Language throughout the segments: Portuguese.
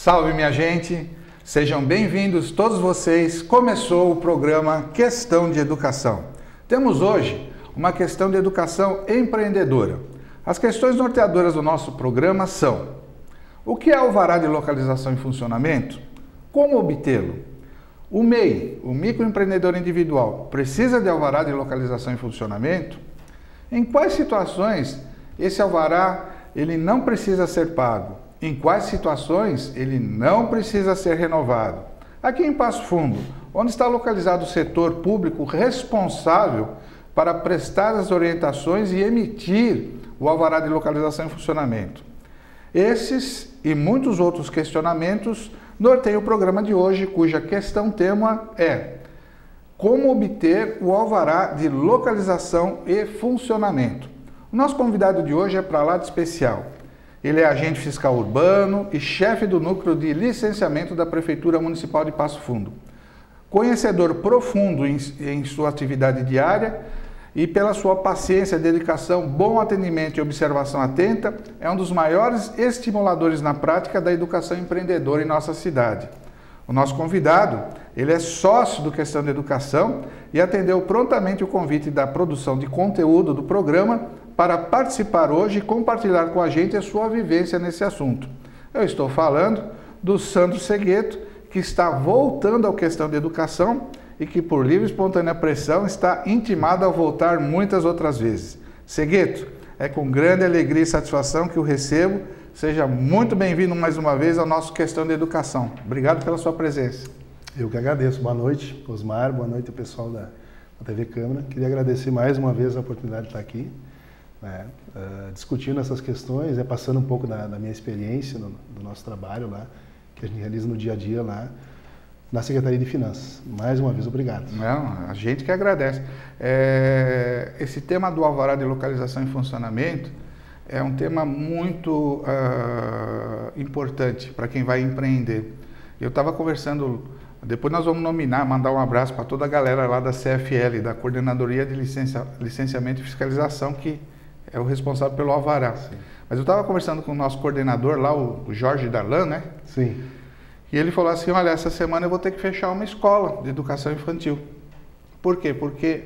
Salve, minha gente! Sejam bem-vindos todos vocês. Começou o programa Questão de Educação. Temos hoje uma questão de educação empreendedora. As questões norteadoras do nosso programa são: o que é alvará de localização em funcionamento? Como obtê-lo? O MEI, o microempreendedor individual, precisa de alvará de localização em funcionamento? Em quais situações esse alvará ele não precisa ser pago? Em quais situações ele não precisa ser renovado? Aqui em Passo Fundo, onde está localizado o setor público responsável para prestar as orientações e emitir o alvará de localização em funcionamento? Esses e muitos outros questionamentos norteiam o programa de hoje, cuja questão-tema é: como obter o alvará de localização e funcionamento? O nosso convidado de hoje é para lá de especial. Ele é agente fiscal urbano e chefe do núcleo de licenciamento da Prefeitura Municipal de Passo Fundo. Conhecedor profundo em sua atividade diária e pela sua paciência, dedicação, bom atendimento e observação atenta, é um dos maiores estimuladores na prática da educação empreendedora em nossa cidade. O nosso convidado, ele é sócio do Questão de Educação e atendeu prontamente o convite da produção de conteúdo do programa para participar hoje e compartilhar com a gente a sua vivência nesse assunto. Eu estou falando do Sandro Segueto, que está voltando ao Questão de Educação e que, por livre e espontânea pressão, está intimado a voltar muitas outras vezes. Segueto, é com grande alegria e satisfação que o recebo. Seja muito bem-vindo mais uma vez ao nosso Questão de Educação. Obrigado pela sua presença. Eu que agradeço. Boa noite, Osmar. Boa noite, pessoal da TV Câmara. Queria agradecer mais uma vez a oportunidade de estar aqui, né, discutindo essas questões, passando um pouco da minha experiência do nosso trabalho lá, que a gente realiza no dia a dia lá na Secretaria de Finanças. Mais uma vez, obrigado. Não, a gente que agradece. Esse tema do alvará de localização em funcionamento é um tema muito importante para quem vai empreender. Eu estava conversando, depois nós vamos mandar um abraço para toda a galera lá da CFL, da Coordenadoria de Licenciamento e Fiscalização, que é o responsável pelo alvará. Sim. Mas eu estava conversando com o nosso coordenador lá, o Jorge Darlan, né? Sim. E ele falou assim: olha, essa semana eu vou ter que fechar uma escola de educação infantil. Por quê? Porque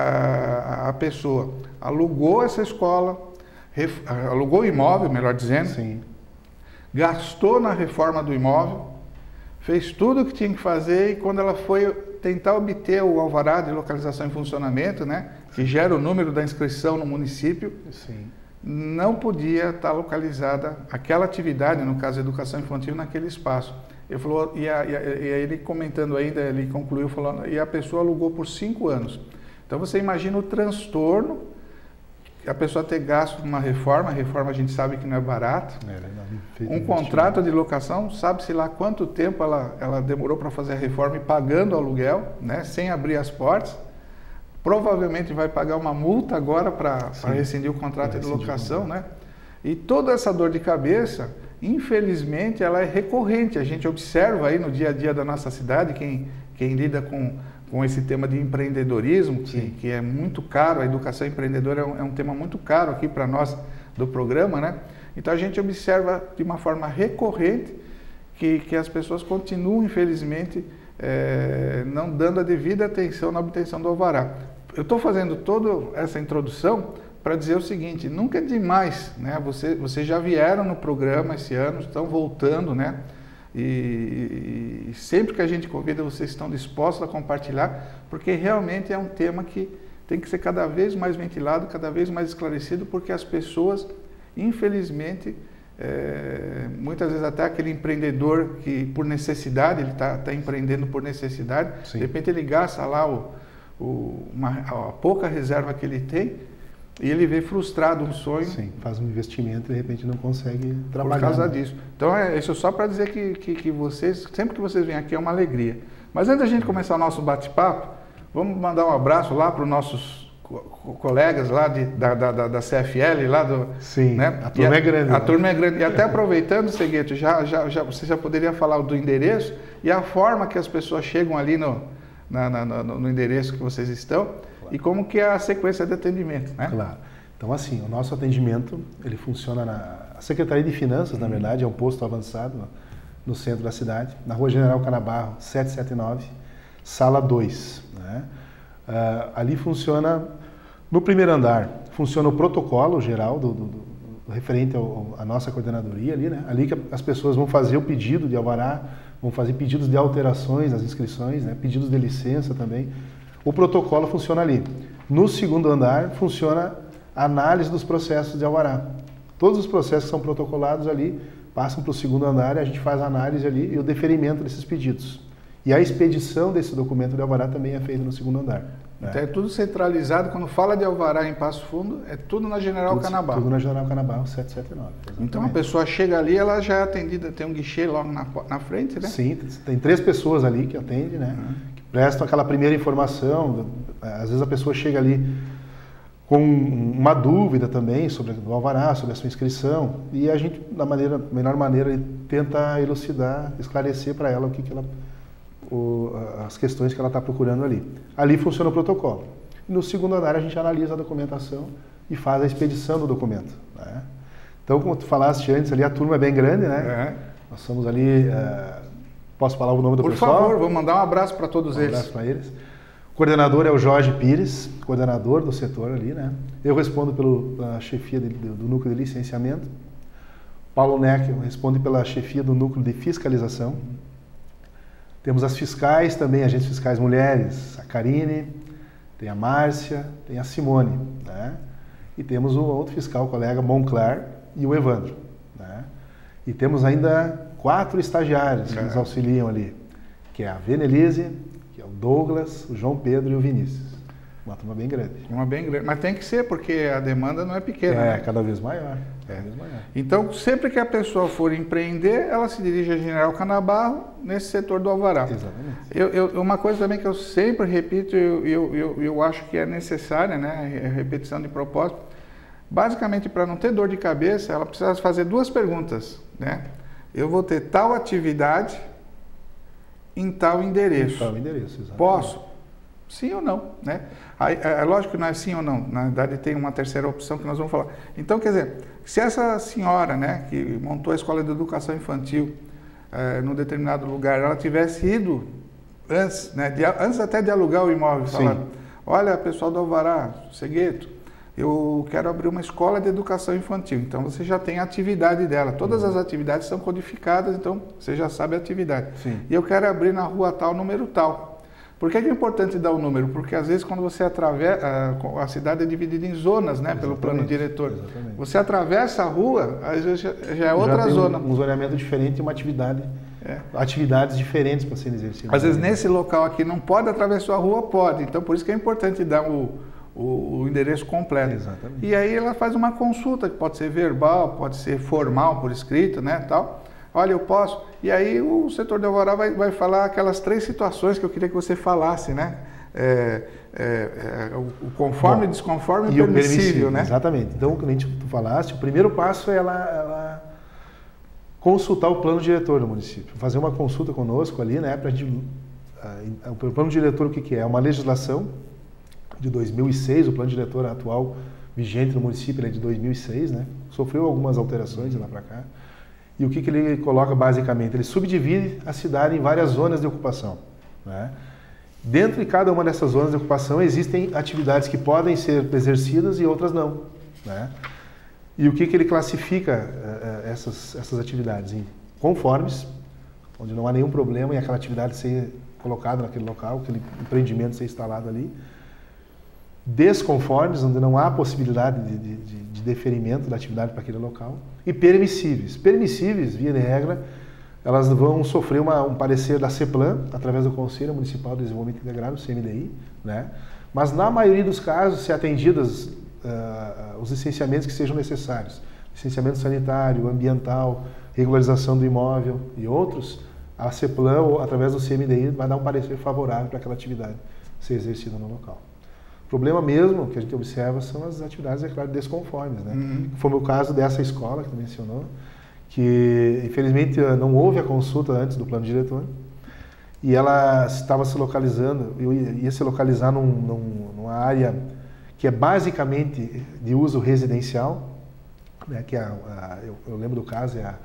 a pessoa alugou essa escola, alugou o imóvel, melhor dizendo, sim, gastou na reforma do imóvel, fez tudo o que tinha que fazer, e quando ela foi tentar obter o alvará de localização em funcionamento, né, que gera o número da inscrição no município, sim, não podia estar localizada aquela atividade, no caso a educação infantil, naquele espaço. Ele falou, e ele comentando ainda, ele concluiu falando, e a pessoa alugou por 5 anos. Então você imagina o transtorno que a pessoa ter gasto numa reforma. A reforma a gente sabe que não é barato. Um contrato de locação, sabe-se lá quanto tempo ela demorou para fazer a reforma e pagando o aluguel, né, sem abrir as portas. Provavelmente vai pagar uma multa agora para rescindir o contrato de locação, né? E toda essa dor de cabeça, infelizmente, ela é recorrente. A gente observa aí no dia a dia da nossa cidade, quem lida com esse tema de empreendedorismo, que é muito caro. A educação empreendedora é um tema muito caro aqui para nós do programa, né? Então a gente observa de uma forma recorrente que as pessoas continuam, infelizmente, não dando a devida atenção na obtenção do alvará. Eu estou fazendo toda essa introdução para dizer o seguinte: nunca é demais, né? Vocês já vieram no programa esse ano, estão voltando, né? E sempre que a gente convida, vocês estão dispostos a compartilhar, porque realmente é um tema que tem que ser cada vez mais ventilado, cada vez mais esclarecido, porque as pessoas, infelizmente, muitas vezes até aquele empreendedor que por necessidade, ele está empreendendo por necessidade, sim, de repente ele gasta lá a pouca reserva que ele tem e ele vê frustrado um sonho. Sim, faz um investimento e de repente não consegue trabalhar. Por causa disso. Então isso só para dizer que vocês, sempre que vocês vêm aqui é uma alegria. Mas antes da gente começar o nosso bate-papo, vamos mandar um abraço lá para os nossos colegas lá da CFL, lá do... Sim, né? A turma é grande. A turma é grande. E até aproveitando, Segueto, você já poderia falar do endereço e a forma que as pessoas chegam ali no endereço que vocês estão, claro, e como que é a sequência de atendimento, né? Claro. Então, assim, o nosso atendimento, ele funciona a Secretaria de Finanças, na verdade, é um posto avançado no centro da cidade, na Rua General Canabarro, 779, sala 2. Né? Ali funciona, no primeiro andar, funciona o protocolo geral referente à nossa coordenadoria ali, né? Ali que as pessoas vão fazer o pedido de alvará, vão fazer pedidos de alterações nas inscrições, né? Pedidos de licença também. O protocolo funciona ali. No segundo andar funciona a análise dos processos de alvará. Todos os processos que são protocolados ali passam para o segundo andar e a gente faz a análise ali e o deferimento desses pedidos. E a expedição desse documento de alvará também é feita no segundo andar. Então é tudo centralizado, quando fala de alvará em Passo Fundo, é tudo na General Canabarro. Tudo na General Canabarro 779. Exatamente. Então a pessoa chega ali, ela já é atendida, tem um guichê logo na frente, né? Sim, tem 3 pessoas ali que atendem, né? Que prestam aquela primeira informação. Às vezes a pessoa chega ali com uma dúvida também sobre o alvará, sobre a sua inscrição, e a gente, da melhor maneira, tenta elucidar, esclarecer para ela as questões que ela está procurando ali. Ali funciona o protocolo. No segundo andar a gente analisa a documentação e faz a expedição do documento. Né? Então, como tu falaste antes, ali a turma é bem grande, né? Nós somos ali... posso falar o nome do pessoal? Por favor, vou mandar um abraço para todos eles. Um abraço para eles. O coordenador é o Jorge Pires, coordenador do setor ali, né? Eu respondo pela chefia do núcleo de licenciamento. Paulo Neck responde pela chefia do núcleo de fiscalização. Temos as fiscais também, agentes fiscais mulheres, a Karine, tem a Márcia, tem a Simone, né? E temos o outro fiscal, o colega Monclar e o Evandro, né? E temos ainda 4 estagiários que nos auxiliam ali, que é a Venelise, que é o Douglas, o João Pedro e o Vinícius. Uma turma bem grande. Uma bem grande, mas tem que ser, porque a demanda não é pequena. É, né? Cada vez maior. Cada vez maior. Então, sempre que a pessoa for empreender, ela se dirige a General Canabarro nesse setor do alvará. Exatamente. Uma coisa também que eu sempre repito, eu acho que é necessária, né, a repetição de propósito, basicamente para não ter dor de cabeça, ela precisa fazer 2 perguntas, né? Eu vou ter tal atividade em tal endereço. Tal endereço, exatamente. Posso? Sim ou não, né? É lógico que não é sim ou não, na verdade tem uma terceira opção que nós vamos falar. Então, quer dizer, se essa senhora, né, que montou a escola de educação infantil num determinado lugar, ela tivesse ido antes, né, antes até de alugar o imóvel, falar, olha, pessoal do Alvará, Segueto, eu quero abrir uma escola de educação infantil, então você já tem a atividade dela, todas as atividades são codificadas, então você já sabe a atividade. Sim. E eu quero abrir na rua tal, número tal. Por que é importante dar o número? Porque às vezes quando você atravessa, a cidade é dividida em zonas, né, pelo plano diretor. Exatamente. Você atravessa a rua, às vezes já é outra tem zona. Um zoneamento diferente e uma atividade, atividades diferentes para serem exercidas. Às vezes nesse local aqui não pode atravessar a rua, pode. Então por isso que é importante dar o endereço completo. Exatamente. E aí ela faz uma consulta, que pode ser verbal, pode ser formal, por escrito, né, tal. Olha, eu posso. E aí o setor de alvará vai falar aquelas 3 situações que eu queria que você falasse, né? O conforme, desconforme e o permissível, né? Exatamente. Então, como tu falaste, o primeiro passo é ela consultar o plano diretor do município, fazer uma consulta conosco ali, né? Para a gente, o plano diretor, o que é? É uma legislação de 2006, o plano diretor atual vigente no município é de 2006, né? Sofreu algumas alterações de lá para cá. E o que ele coloca basicamente? Ele subdivide a cidade em várias zonas de ocupação, né? Dentro de cada uma dessas zonas de ocupação existem atividades que podem ser exercidas e outras não, né? E o que ele classifica essas atividades? Em conformes, onde não há nenhum problema em aquela atividade ser colocada naquele local, aquele empreendimento ser instalado ali. Desconformes, onde não há possibilidade de deferimento da atividade para aquele local, e permissíveis. Permissíveis, via de regra, elas vão sofrer um parecer da CEPLAN, através do Conselho Municipal de Desenvolvimento Integrado, CMDI, né? Mas na maioria dos casos, se atendidas os licenciamentos que sejam necessários, licenciamento sanitário, ambiental, regularização do imóvel e outros, a CEPLAN, através do CMDI, vai dar um parecer favorável para aquela atividade ser exercida no local. O problema mesmo que a gente observa são as atividades, é claro, desconformes, né? Foi o caso dessa escola que tu mencionou, que infelizmente não houve a consulta antes do plano diretor e ela estava se localizando, ia se localizar numa área que é basicamente de uso residencial, né? Que eu lembro do caso, é a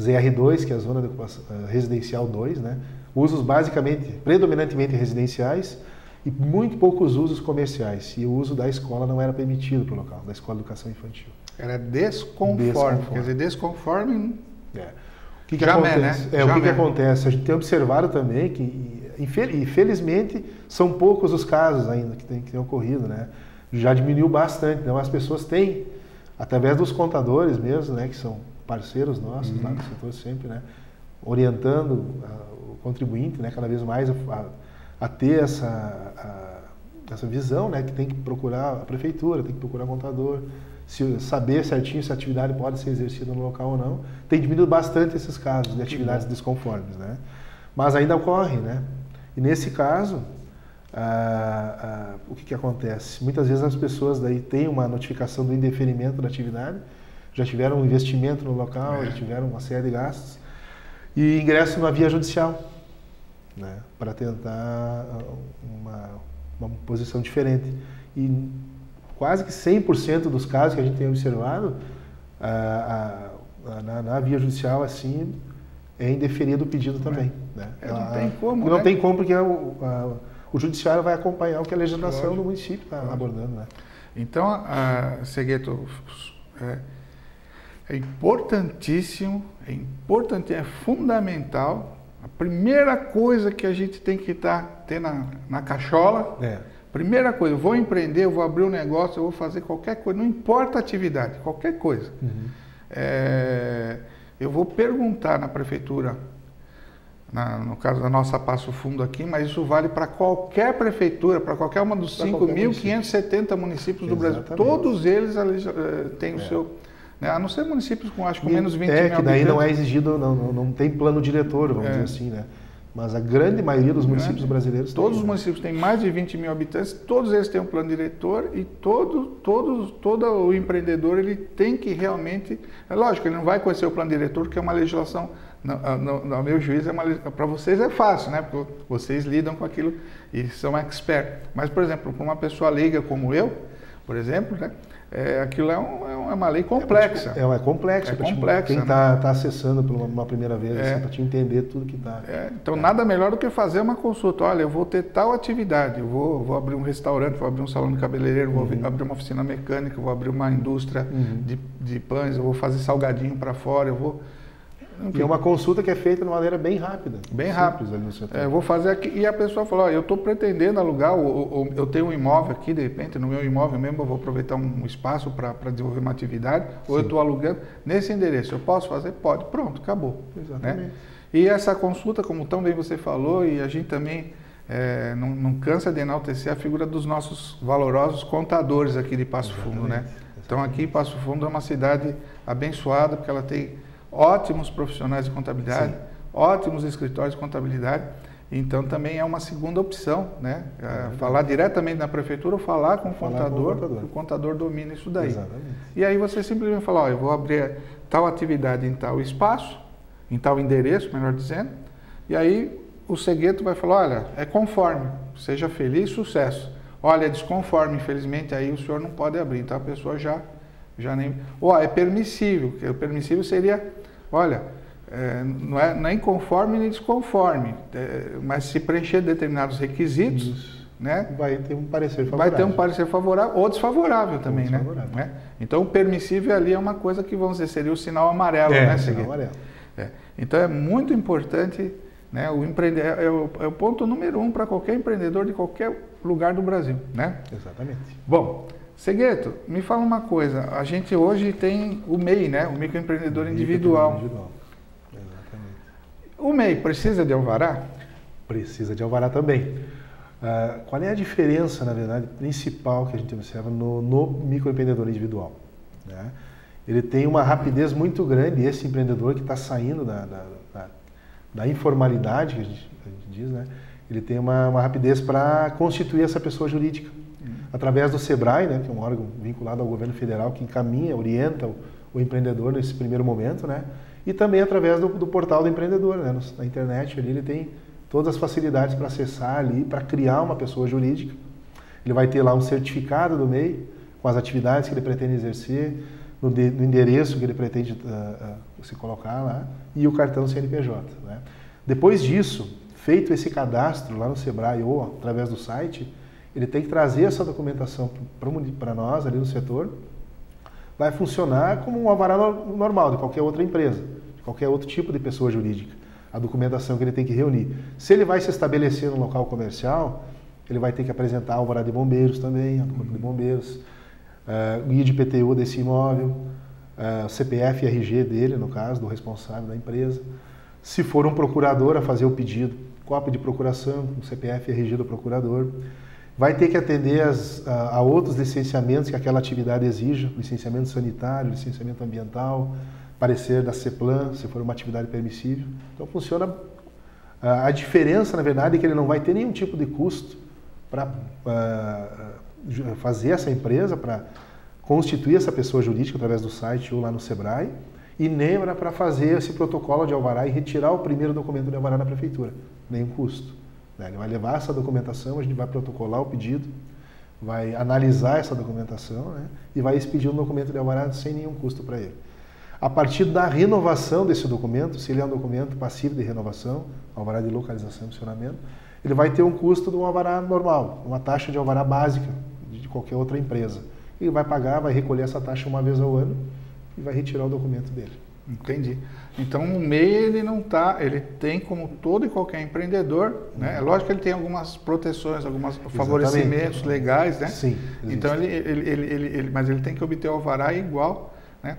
ZR2, que é a Zona de Ocupação Residencial 2, né? Usos predominantemente residenciais e muito poucos usos comerciais. E o uso da escola não era permitido para o local, da Escola de Educação Infantil. Era desconforme. Quer dizer, desconforme... O que acontece? Né? O que acontece? A gente tem observado também que, infelizmente, são poucos os casos ainda que têm ocorrido, né? Já diminuiu bastante. Então, as pessoas têm, através dos contadores mesmo, né, que são parceiros nossos lá no setor sempre, né, orientando o contribuinte, né, cada vez mais a ter essa visão, né, que tem que procurar a prefeitura, tem que procurar o contador, saber certinho se a atividade pode ser exercida no local ou não. Tem diminuído bastante esses casos de atividades desconformes, né? Mas ainda ocorre, né? E nesse caso, o que acontece? Muitas vezes as pessoas daí têm uma notificação do indeferimento da atividade, já tiveram um investimento no local, já tiveram uma série de gastos, e ingressam na via judicial, né? Para tentar uma posição diferente. E quase que 100% dos casos que a gente tem observado, na via judicial, assim, é indeferido o pedido também. Né? Não tem como, não tem como, porque o judiciário vai acompanhar o que a legislação do município está abordando. Né? Então, Segueto, é importantíssimo, é fundamental. A primeira coisa que a gente tem que ter na cachola... Primeira coisa, eu vou empreender, eu vou abrir um negócio, eu vou fazer qualquer coisa, não importa a atividade, qualquer coisa. Eu vou perguntar na prefeitura, no caso da nossa Passo Fundo aqui, mas isso vale para qualquer prefeitura, para qualquer uma dos 5.570 municípios do Brasil. Todos eles têm o seu... Né, a não ser municípios com, acho, com menos 20 mil habitantes. Que daí não é exigido, não tem plano diretor, vamos dizer assim, né? Mas a grande maioria dos municípios brasileiros todos os municípios têm mais de 20 mil habitantes, todos eles têm um plano diretor e todo o empreendedor ele tem que realmente... É lógico, ele não vai conhecer o plano diretor, porque é uma legislação, no meu juízo, para vocês é fácil, né? Porque vocês lidam com aquilo e são expert. Mas, por exemplo, para uma pessoa leiga como eu, por exemplo, né? Aquilo é uma lei complexa. É complexo. Quem está acessando por uma primeira vez, assim, para te entender tudo que está... Então, nada melhor do que fazer uma consulta. Olha, eu vou ter tal atividade, eu vou abrir um restaurante, vou abrir um salão de cabeleireiro, vou abrir uma oficina mecânica, vou abrir uma indústria de pães, eu vou fazer salgadinho para fora, eu vou... E é uma consulta que é feita de maneira bem rápida. Bem rápida. Eu vou fazer aqui, e a pessoa falou, eu estou pretendendo alugar, eu tenho um imóvel aqui, de repente, no meu imóvel mesmo, eu vou aproveitar um espaço para desenvolver uma atividade, ou eu estou alugando nesse endereço, eu posso fazer? Pode. Pronto, acabou. Exatamente. Né? E essa consulta, como tão bem você falou, e a gente também não cansa de enaltecer a figura dos nossos valorosos contadores aqui de Passo Fundo, né? Então aqui Passo Fundo é uma cidade abençoada, porque ela tem ótimos profissionais de contabilidade, ótimos escritórios de contabilidade, então também é uma segunda opção, né? Falar diretamente na prefeitura ou falar com o contador, que o contador domina isso daí. Exatamente. E aí você simplesmente fala, eu vou abrir tal atividade em tal espaço, em tal endereço, melhor dizendo, e aí o Segueto vai falar, olha, é conforme, seja feliz, sucesso. Olha, é desconforme, infelizmente, aí o senhor não pode abrir, então a pessoa já nem... é permissível, o permissível seria, olha, não é nem conforme nem desconforme, mas se preencher determinados requisitos, né, vai ter um parecer favorável. Vai ter um parecer favorável ou desfavorável também, né? Então o permissível ali é uma coisa que, vamos dizer, seria o sinal amarelo, né? Sinal amarelo. Então é muito importante, né? O empreender é o ponto número 1 para qualquer empreendedor de qualquer lugar do Brasil, né? Exatamente. Bom, Segueto, me fala uma coisa, a gente hoje tem o MEI, né? O microempreendedor individual. Exatamente. O MEI precisa de alvará? Precisa de alvará também. Qual é a diferença, na verdade, principal que a gente observa no microempreendedor individual? Né? Ele tem uma rapidez muito grande, esse empreendedor que está saindo da informalidade, que a gente diz, né? Ele tem uma rapidez para constituir essa pessoa jurídica. Através do SEBRAE, né, que é um órgão vinculado ao governo federal que encaminha, orienta o empreendedor nesse primeiro momento, né, e também através do portal do empreendedor, né, na internet ali ele tem todas as facilidades para acessar ali, para criar uma pessoa jurídica. Ele vai ter lá um certificado do MEI com as atividades que ele pretende exercer, no endereço que ele pretende se colocar lá e o cartão CNPJ. Né? Depois disso, feito esse cadastro lá no Sebrae ou através do site, ele tem que trazer essa documentação para nós ali no setor. Vai funcionar como um alvará normal de qualquer outra empresa, de qualquer outro tipo de pessoa jurídica. A documentação que ele tem que reunir. Se ele vai se estabelecer no local comercial, ele vai ter que apresentar alvará de bombeiros também, a Corpo de Bombeiros, guia de PTU desse imóvel, CPF e RG dele, no caso, do responsável da empresa. Se for um procurador a fazer o pedido, cópia de procuração, o CPF e RG do procurador. Vai ter que atender a outros licenciamentos que aquela atividade exija, licenciamento sanitário, licenciamento ambiental, parecer da CEPLAN, se for uma atividade permissível. Então funciona. A diferença, na verdade, é que ele não vai ter nenhum tipo de custo para fazer essa empresa, para constituir essa pessoa jurídica através do site ou lá no Sebrae, e nem para fazer esse protocolo de alvará e retirar o primeiro documento de alvará na prefeitura. Nenhum custo. Ele vai levar essa documentação, a gente vai protocolar o pedido, vai analisar essa documentação, né, e vai expedir um documento de alvará sem nenhum custo para ele. A partir da renovação desse documento, se ele é um documento passivo de renovação, alvará de localização e funcionamento, ele vai ter um custo de um alvará normal, uma taxa de alvará básica de qualquer outra empresa. Ele vai pagar, vai recolher essa taxa uma vez ao ano e vai retirar o documento dele. Entendi. Então o MEI ele não tá, ele tem como todo e qualquer empreendedor, né? É lógico que ele tem algumas proteções, alguns favorecimentos legais, né? Sim. Existe. Então mas ele tem que obter o alvará igual, né?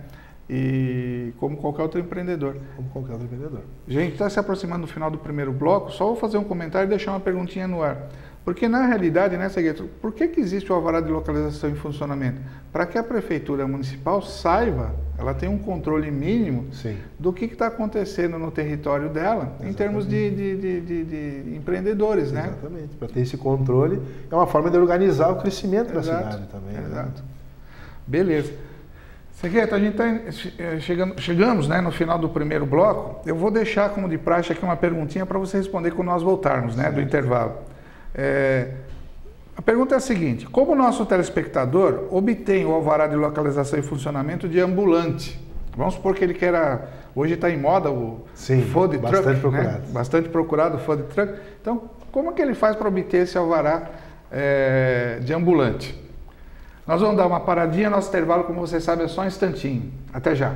E como qualquer outro empreendedor. Como qualquer outro empreendedor. Gente, está se aproximando do final do primeiro bloco, só vou fazer um comentário e deixar uma perguntinha no ar. Porque na realidade, né, Segueto, por que existe o alvará de localização em funcionamento? Para que a prefeitura municipal saiba, ela tem um controle mínimo do que está acontecendo no território dela, exatamente, em termos de empreendedores, né? Exatamente, para ter esse controle, é uma forma de organizar o crescimento da cidade também. Exato. Né? Beleza. Segueto, a gente chegamos, né, no final do primeiro bloco. Eu vou deixar como de praxe aqui uma perguntinha para você responder quando nós voltarmos, né, do intervalo. A pergunta é a seguinte: como o nosso telespectador obtém o alvará de localização e funcionamento de ambulante? Vamos supor que ele queira, hoje está em moda o food truck, bastante procurado. Né? Bastante procurado o food truck. Então, como é que ele faz para obter esse alvará de ambulante? Nós vamos dar uma paradinha, nosso intervalo, como você sabe, é só um instantinho. Até já.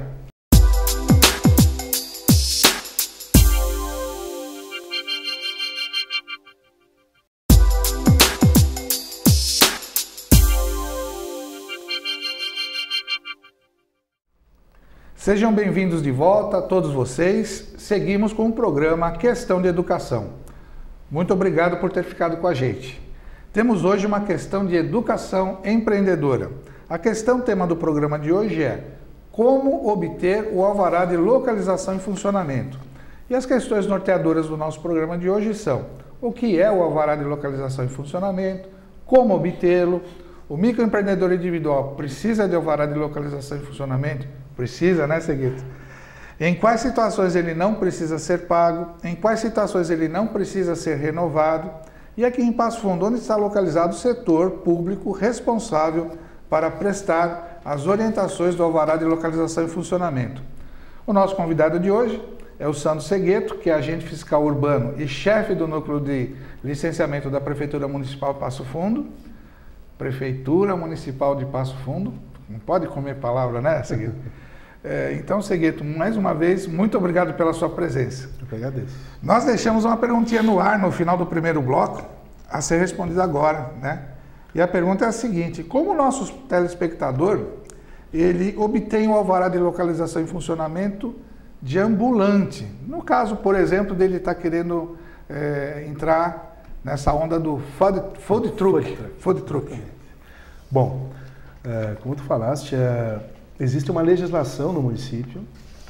Sejam bem-vindos de volta, todos vocês. Seguimos com o programa Questão de Educação. Muito obrigado por ter ficado com a gente. Temos hoje uma questão de educação empreendedora. A questão tema do programa de hoje é como obter o alvará de localização e funcionamento. E as questões norteadoras do nosso programa de hoje são: o que é o alvará de localização e funcionamento, como obtê-lo, o microempreendedor individual precisa de alvará de localização e funcionamento? Precisa, né, Segueto? Em quais situações ele não precisa ser pago, em quais situações ele não precisa ser renovado, e aqui em Passo Fundo, onde está localizado o setor público responsável para prestar as orientações do alvará de localização e funcionamento. O nosso convidado de hoje é o Sandro Segueto, que é agente fiscal urbano e chefe do núcleo de licenciamento da Prefeitura Municipal de Passo Fundo. Prefeitura Municipal de Passo Fundo, não pode comer palavra, né, Segueto? Então, Segueto, mais uma vez, muito obrigado pela sua presença. Eu que agradeço. Nós deixamos uma perguntinha no ar no final do primeiro bloco, a ser respondida agora, né? E a pergunta é a seguinte: como o nosso telespectador, ele obtém o alvará de localização e funcionamento de ambulante? No caso, por exemplo, dele estar querendo entrar nessa onda do food truck. Bom, como tu falaste, existe uma legislação no município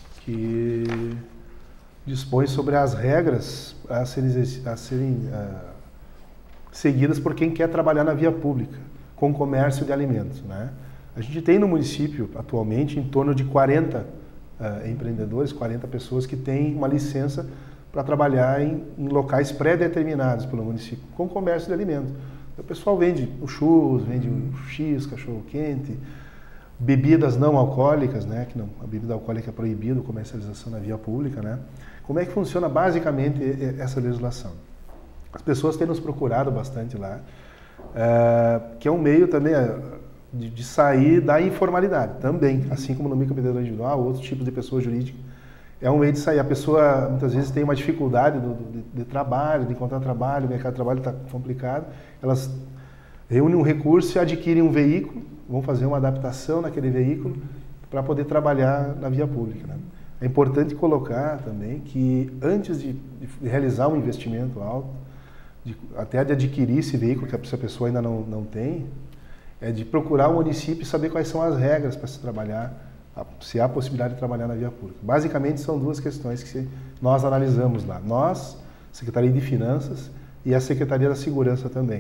que dispõe sobre as regras a serem seguidas por quem quer trabalhar na via pública, com comércio de alimentos, né? A gente tem no município, atualmente, em torno de 40 empreendedores, 40 pessoas que têm uma licença para trabalhar em locais pré-determinados pelo município, com comércio de alimentos. O pessoal vende o churros, vende o X, cachorro-quente, bebidas não alcoólicas, né, que não, a bebida alcoólica é proibida, comercialização na via pública, né? Como é que funciona basicamente essa legislação? As pessoas têm nos procurado bastante lá, que é um meio também de sair da informalidade, também, assim como no microempreendedor individual, outros tipos de pessoa jurídica, é um meio de sair. A pessoa muitas vezes tem uma dificuldade de trabalho, de encontrar trabalho, o mercado de trabalho está complicado, elas reúnem um recurso e adquirem um veículo, vão fazer uma adaptação naquele veículo para poder trabalhar na via pública, né? É importante colocar também que antes de realizar um investimento alto, até de adquirir esse veículo que a pessoa ainda não tem, é de procurar o município e saber quais são as regras para se trabalhar, se há possibilidade de trabalhar na via pública. Basicamente são duas questões que nós analisamos lá. Nós, Secretaria de Finanças e a Secretaria da Segurança também.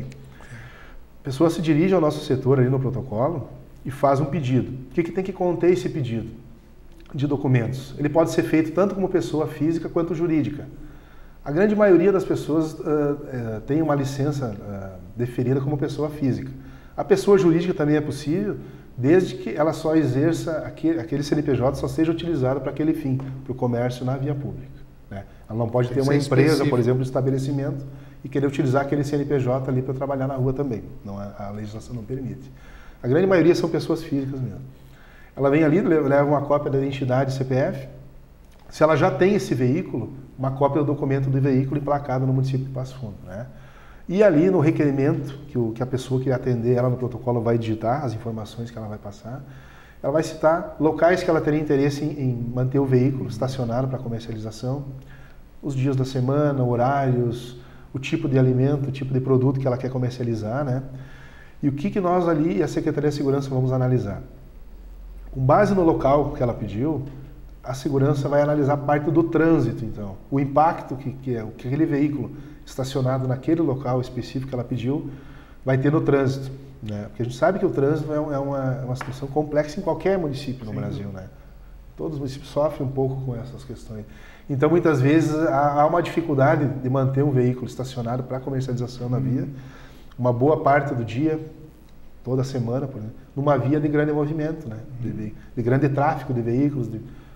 A pessoa se dirige ao nosso setor ali no protocolo e faz um pedido. O que tem que conter esse pedido de documentos? Ele pode ser feito tanto como pessoa física quanto jurídica. A grande maioria das pessoas tem uma licença deferida como pessoa física. A pessoa jurídica também é possível, desde que ela só exerça, aquele CNPJ só seja utilizado para aquele fim, para o comércio na via pública, né? Ela não pode ter uma empresa, por exemplo, de estabelecimento e querer utilizar aquele CNPJ ali para trabalhar na rua também. Não, a legislação não permite. A grande maioria são pessoas físicas mesmo. Ela vem ali, leva uma cópia da identidade CPF. Se ela já tem esse veículo, uma cópia do documento do veículo emplacado no município de Passo Fundo, né? E ali no requerimento que a pessoa que atender ela no protocolo vai digitar, as informações que ela vai passar, ela vai citar locais que ela teria interesse em manter o veículo estacionado para comercialização, os dias da semana, horários, o tipo de alimento, o tipo de produto que ela quer comercializar, né? E o que nós ali e a Secretaria de Segurança vamos analisar? Com base no local que ela pediu, a segurança vai analisar parte do trânsito, então. O impacto que aquele veículo estacionado naquele local específico que ela pediu vai ter no trânsito, né? Porque a gente sabe que o trânsito é uma situação complexa em qualquer município no Brasil, né? Todos os municípios sofrem um pouco com essas questões. Então, muitas vezes, há uma dificuldade de manter um veículo estacionado para comercialização na via, uma boa parte do dia, toda semana, por exemplo, numa via de grande movimento, né? De grande tráfego de veículos,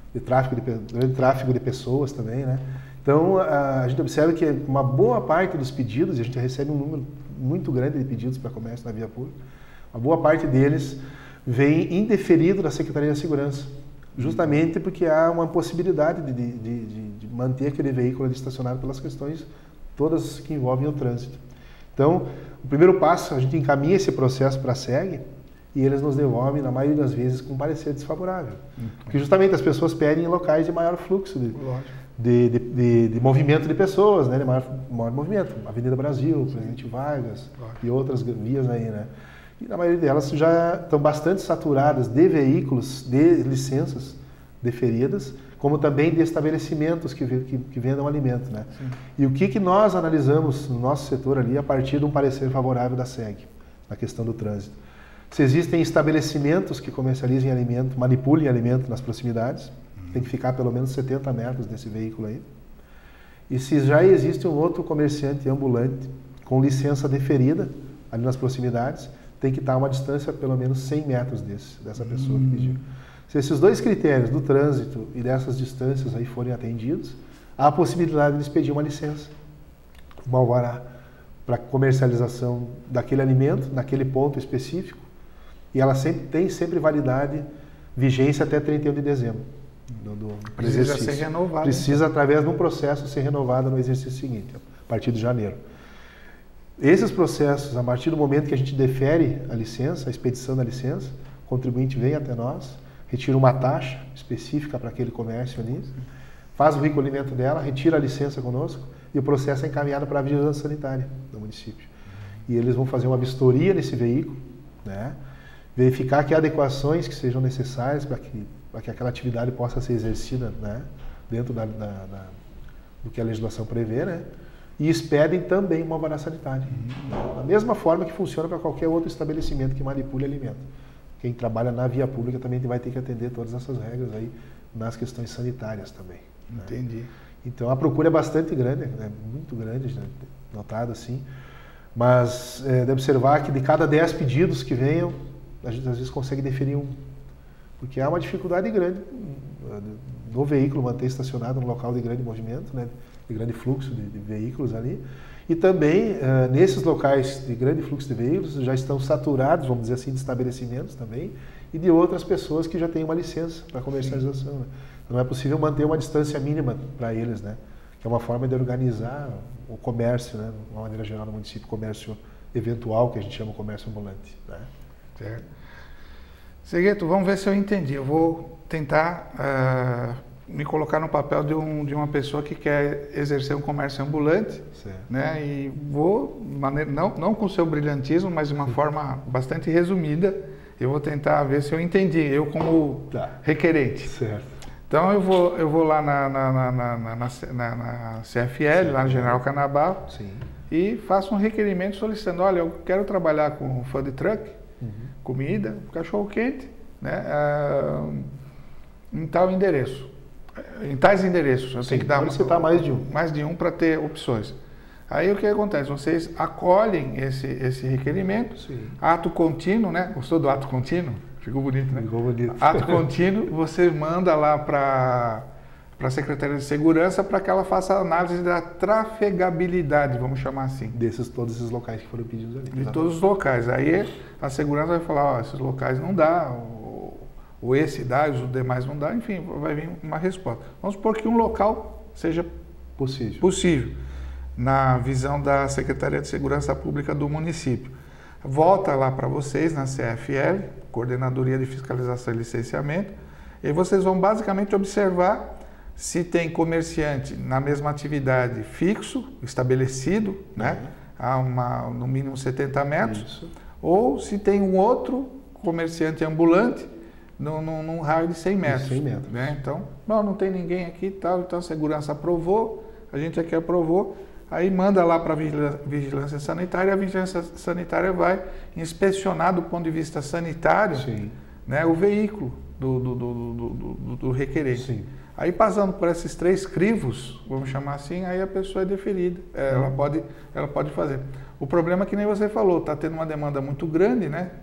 grande tráfego de pessoas também, né? Então, a gente observa que uma boa parte dos pedidos, e a gente recebe um número muito grande de pedidos para comércio na via pública, uma boa parte deles vem indeferido da Secretaria da Segurança, justamente porque há uma possibilidade de manter aquele veículo ali estacionado pelas questões todas que envolvem o trânsito. Então, o primeiro passo, a gente encaminha esse processo para a SEG e eles nos devolvem, na maioria das vezes, com parecer desfavorável. Porque justamente as pessoas pedem em locais de maior fluxo de movimento de pessoas, né? De maior movimento. Avenida Brasil, Presidente Vargas e outras vias aí, né? E na maioria delas já estão bastante saturadas de veículos, de licenças deferidas, como também de estabelecimentos que vendam alimento, né? Sim. E o que nós analisamos no nosso setor ali a partir de um parecer favorável da SEG, na questão do trânsito. Se existem estabelecimentos que comercializem alimento, manipulem alimento nas proximidades, tem que ficar pelo menos 70 metros desse veículo aí. E se já existe um outro comerciante ambulante com licença deferida ali nas proximidades, tem que estar a uma distância pelo menos 100 metros dessa pessoa que pediu. Se esses dois critérios do trânsito e dessas distâncias aí forem atendidos, há a possibilidade de eles pedir uma licença, uma alvará, para comercialização daquele alimento, naquele ponto específico, e ela tem sempre validade, vigência até 31 de dezembro. Precisa ser renovada. Precisa, através de um processo, ser renovada no exercício seguinte, a partir de janeiro. Esses processos, a partir do momento que a gente defere a licença, a expedição da licença, o contribuinte vem até nós, retira uma taxa específica para aquele comércio ali, faz o recolhimento dela, retira a licença conosco e o processo é encaminhado para a vigilância sanitária do município. E eles vão fazer uma vistoria nesse veículo, né? Verificar que há adequações que sejam necessárias para que aquela atividade possa ser exercida, né? Dentro do que a legislação prevê, né? E expedem também uma alvará sanitária. Da mesma forma que funciona para qualquer outro estabelecimento que manipule alimento. Quem trabalha na via pública também vai ter que atender todas essas regras aí nas questões sanitárias também. Entendi. Né? Então a procura é bastante grande, muito grande, né? Notado assim. Mas deve observar que de cada 10 pedidos que venham, a gente às vezes consegue deferir Porque há uma dificuldade grande do veículo manter estacionado no local de grande movimento, né, de grande fluxo de veículos ali. E também, nesses locais de grande fluxo de veículos, já estão saturados, vamos dizer assim, de estabelecimentos também, e de outras pessoas que já têm uma licença para comercialização. Né? Não é possível manter uma distância mínima para eles, né? Que é uma forma de organizar o comércio, né? De uma maneira geral no município, comércio eventual, que a gente chama de comércio ambulante. Né? Certo. Segueto, vamos ver se eu entendi. Eu vou tentar me colocar no papel de uma pessoa que quer exercer um comércio ambulante, certo, né? E vou, não com o seu brilhantismo, mas de uma forma bastante resumida, eu vou tentar ver se eu entendi, eu como requerente. Certo. Então eu vou lá na CFL, lá no General Canabal, sim, e faço um requerimento solicitando, olha, eu quero trabalhar com food truck, comida, cachorro quente, né, em tal endereço. Em tais endereços, eu tenho que dar mais de um. Mais de um para ter opções. Aí o que acontece? Vocês acolhem esse requerimento, sim, ato contínuo, né? Gostou do ato contínuo? Ficou bonito, né? Ficou bonito. Ato contínuo, você manda lá para a Secretaria de Segurança para que ela faça a análise da trafegabilidade, vamos chamar assim. Todos esses locais que foram pedidos ali. De todos os locais. Aí a segurança vai falar, ó, esses locais não dá, ou esse dá, os demais não dá, enfim, vai vir uma resposta. Vamos supor que um local seja possível, na visão da Secretaria de Segurança Pública do município. Volta lá para vocês, na CFL, Coordenadoria de Fiscalização e Licenciamento, e vocês vão basicamente observar se tem comerciante na mesma atividade fixo, estabelecido, né, a no mínimo 70 metros, isso, ou se tem um outro comerciante ambulante num raio de 100 metros. 100 metros. Né? Então, não tem ninguém aqui e tal, então a segurança aprovou, a gente aqui aprovou, aí manda lá para a vigilância sanitária, a vigilância sanitária vai inspecionar do ponto de vista sanitário, né, o veículo do requerente. Sim. Aí passando por esses 3 crivos, vamos chamar assim, aí a pessoa é deferida, ela pode fazer. O problema é que nem você falou, está tendo uma demanda muito grande, né?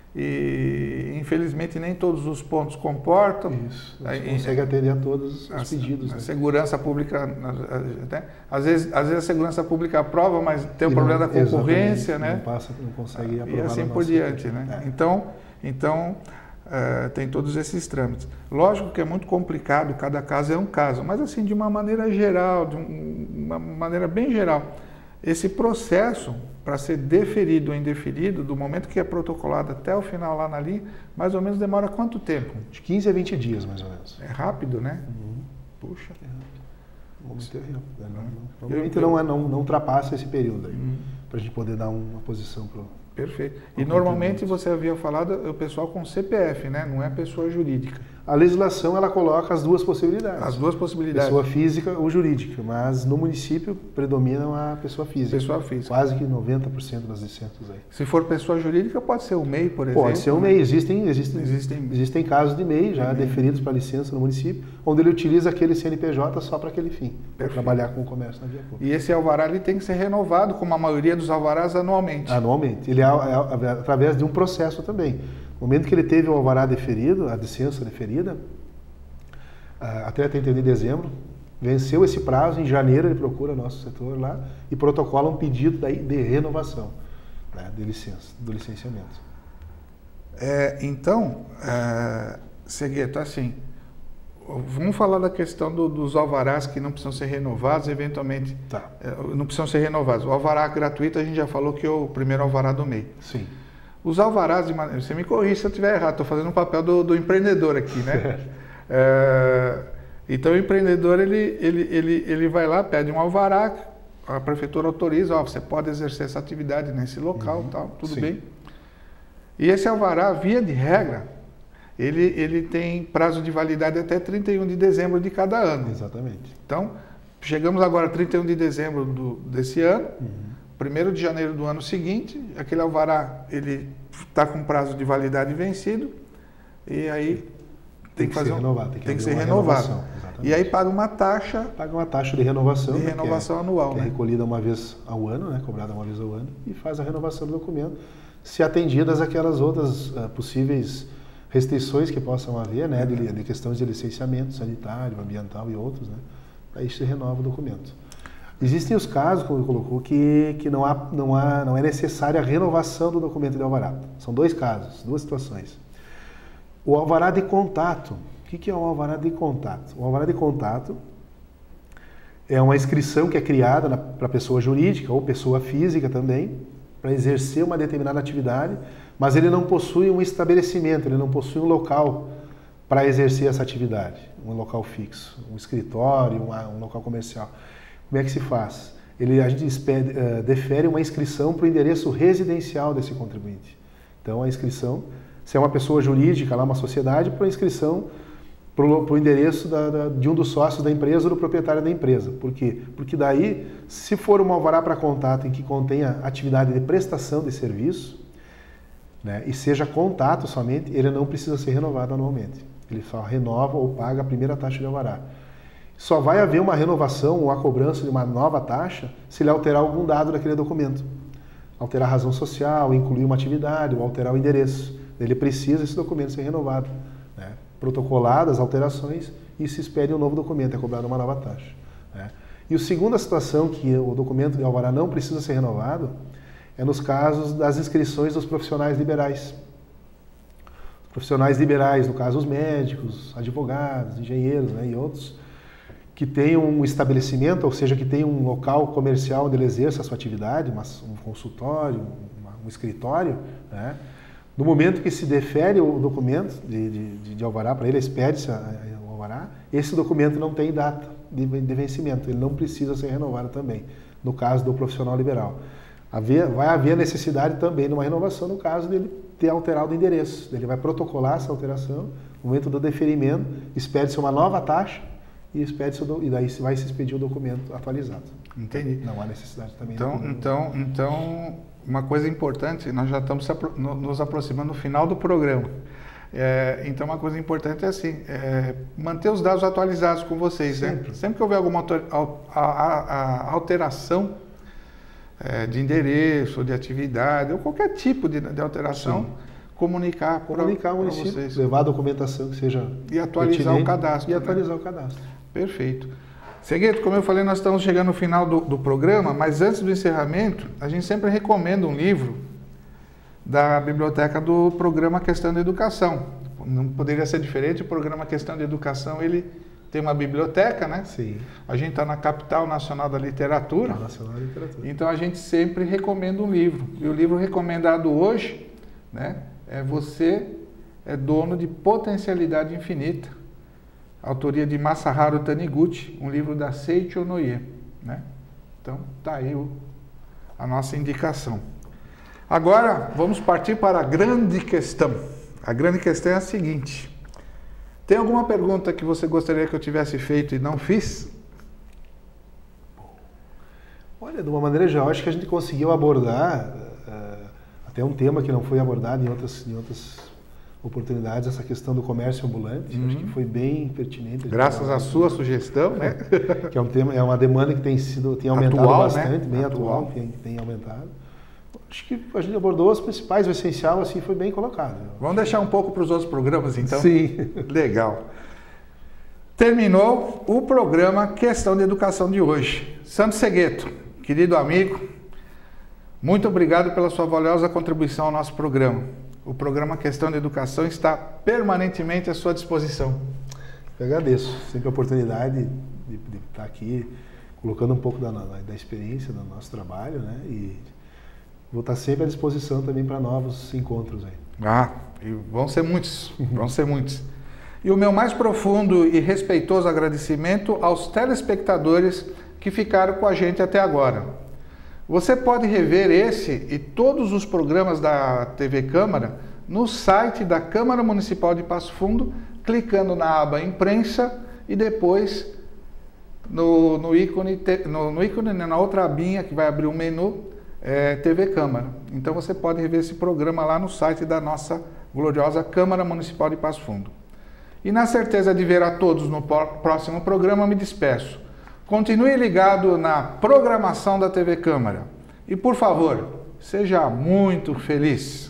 E infelizmente nem todos os pontos comportam. Isso, não consegue atender a todos os pedidos. A segurança pública, né? Às vezes a segurança pública aprova, mas tem o problema da concorrência, né? Não consegue aprovar. E assim por diante, né? Então tem todos esses trâmites. Lógico que é muito complicado, cada caso é um caso, mas assim, de uma maneira geral, de uma maneira bem geral, esse processo para ser deferido ou indeferido, do momento que é protocolado até o final lá na linha, mais ou menos demora quanto tempo? De 15 a 20 dias, mais ou menos. É rápido, né? Puxa. Normalmente não ultrapassa esse período aí, para a gente poder dar uma posição para o... Perfeito. E normalmente você havia falado o pessoal com CPF, né? Não é pessoa jurídica. A legislação ela coloca as duas possibilidades. As duas possibilidades. Pessoa física ou jurídica, mas no município predominam a pessoa física. Pessoa física. Quase que 90% das licenças aí. Se for pessoa jurídica, pode ser o MEI, por exemplo. Pode ser o MEI. Existem casos de MEI já deferidos para licença no município, onde ele utiliza aquele CNPJ só para aquele fim, para trabalhar com o comércio na via pública. E esse alvará ele tem que ser renovado, como a maioria dos alvarás, anualmente. Anualmente. Ele é através de um processo também. No momento que ele teve o alvará deferido, a licença deferida, até 31 de dezembro, venceu esse prazo, em janeiro ele procura nosso setor lá e protocola um pedido de renovação, né, de licença, do licenciamento. Então, Segueto, assim, vamos falar da questão dos alvarás que não precisam ser renovados, eventualmente não precisam ser renovados. O alvará gratuito, a gente já falou que é o primeiro alvará do MEI. Sim. Os alvarás, você me corrige se eu estiver errado, estou fazendo o papel do empreendedor aqui, né? Então o empreendedor, ele vai lá, pede um alvará, a prefeitura autoriza, você pode exercer essa atividade nesse local, tal, tudo bem. E esse alvará, via de regra, ele tem prazo de validade até 31 de dezembro de cada ano. Exatamente. Então, chegamos agora a 31 de dezembro desse ano, 1º de janeiro do ano seguinte, aquele alvará, ele está com prazo de validade vencido, e aí tem que ser renovado. E aí paga uma taxa... Paga uma taxa de renovação. De renovação anual. Que é recolhida uma vez ao ano, né? Cobrada uma vez ao ano, e faz a renovação do documento, se atendidas aquelas outras possíveis restrições que possam haver, né, de questões de licenciamento sanitário, ambiental e outros, né, aí se renova o documento. Existem os casos, como ele colocou, que não é necessária a renovação do documento de alvará. São dois casos, duas situações. O alvará de contato. O que é o alvará de contato? O alvará de contato é uma inscrição que é criada para pessoa jurídica ou pessoa física também, para exercer uma determinada atividade, mas ele não possui um estabelecimento, ele não possui um local para exercer essa atividade, um local fixo, um escritório, um local comercial. Como é que se faz? A gente defere uma inscrição para o endereço residencial desse contribuinte. Então, a inscrição, se é uma pessoa jurídica, lá uma sociedade, para a inscrição para o endereço de um dos sócios da empresa ou do proprietário da empresa. Por quê? Porque daí, se for um alvará para contato em que contenha atividade de prestação de serviço, né, e seja contato somente, ele não precisa ser renovado anualmente. Ele só renova ou paga a primeira taxa de alvará. Só vai haver uma renovação ou a cobrança de uma nova taxa se ele alterar algum dado daquele documento. Alterar a razão social, incluir uma atividade ou alterar o endereço. Ele precisa esse documento ser renovado, né? Protocoladas alterações e se expede um novo documento, é cobrada uma nova taxa, né? E a segunda situação que o documento de alvará não precisa ser renovado é nos casos das inscrições dos profissionais liberais. Os profissionais liberais, no caso os médicos, advogados, engenheiros, né, e outros, que tenham um estabelecimento, ou seja, que tenham um local comercial onde ele exerça a sua atividade, um consultório, um escritório, né? No momento que se defere o documento de alvará para ele, expede-se o alvará, esse documento não tem data de vencimento, ele não precisa ser renovado também, no caso do profissional liberal. Vai haver necessidade também de uma renovação no caso dele ter alterado o endereço. Ele vai protocolar essa alteração, no momento do deferimento, expede-se uma nova taxa, e daí vai se expedir o documento atualizado. Entendi. Não há necessidade também. Então, uma coisa importante, nós já estamos nos aproximando do final do programa. Então, uma coisa importante é assim, manter os dados atualizados com vocês. Sempre, né? Sempre que houver alguma alteração de endereço, de atividade, ou qualquer tipo de alteração, sim, comunicar para vocês. Levar a documentação que seja e atualizar o cadastro. E atualizar o cadastro. Perfeito. Seguinte, como eu falei, nós estamos chegando no final do programa, mas antes do encerramento, a gente sempre recomenda um livro da biblioteca do programa Questão de Educação. Não poderia ser diferente, o programa Questão de Educação, ele tem uma biblioteca, né? Sim. A gente está na Capital Nacional da Literatura. Então a gente sempre recomenda um livro. E o livro recomendado hoje, né, Você é Dono de Potencialidade Infinita. Autoria de Masaharu Taniguchi, um livro da Seiichi Onoie, né? Então, tá aí a nossa indicação. Agora, vamos partir para a grande questão. A grande questão é a seguinte. Tem alguma pergunta que você gostaria que eu tivesse feito e não fiz? Olha, de uma maneira geral, acho que a gente conseguiu abordar até um tema que não foi abordado em outras oportunidades, essa questão do comércio ambulante. Acho que foi bem pertinente. Graças à sua sugestão, né? Que é um tema, é uma demanda que tem aumentado atual, bastante, né? Bem atual, que tem aumentado. Acho que a gente abordou as principais, o essencial, assim, foi bem colocado. Vamos deixar um pouco para os outros programas, então? Sim. Legal. Terminou o programa Questão de Educação de hoje. Santo Segueto, querido amigo, muito obrigado pela sua valiosa contribuição ao nosso programa. O programa Questão de Educação está permanentemente à sua disposição. Eu agradeço sempre a oportunidade de estar aqui, colocando um pouco da experiência do nosso trabalho, né? E vou estar sempre à disposição também para novos encontros aí. E vão ser muitos, vão ser muitos. E o meu mais profundo e respeitoso agradecimento aos telespectadores que ficaram com a gente até agora. Você pode rever esse e todos os programas da TV Câmara no site da Câmara Municipal de Passo Fundo, clicando na aba Imprensa e depois no ícone, na outra abinha que vai abrir o menu, TV Câmara. Então você pode rever esse programa lá no site da nossa gloriosa Câmara Municipal de Passo Fundo. E na certeza de ver a todos no próximo programa, me despeço. Continue ligado na programação da TV Câmara. E, por favor, seja muito feliz.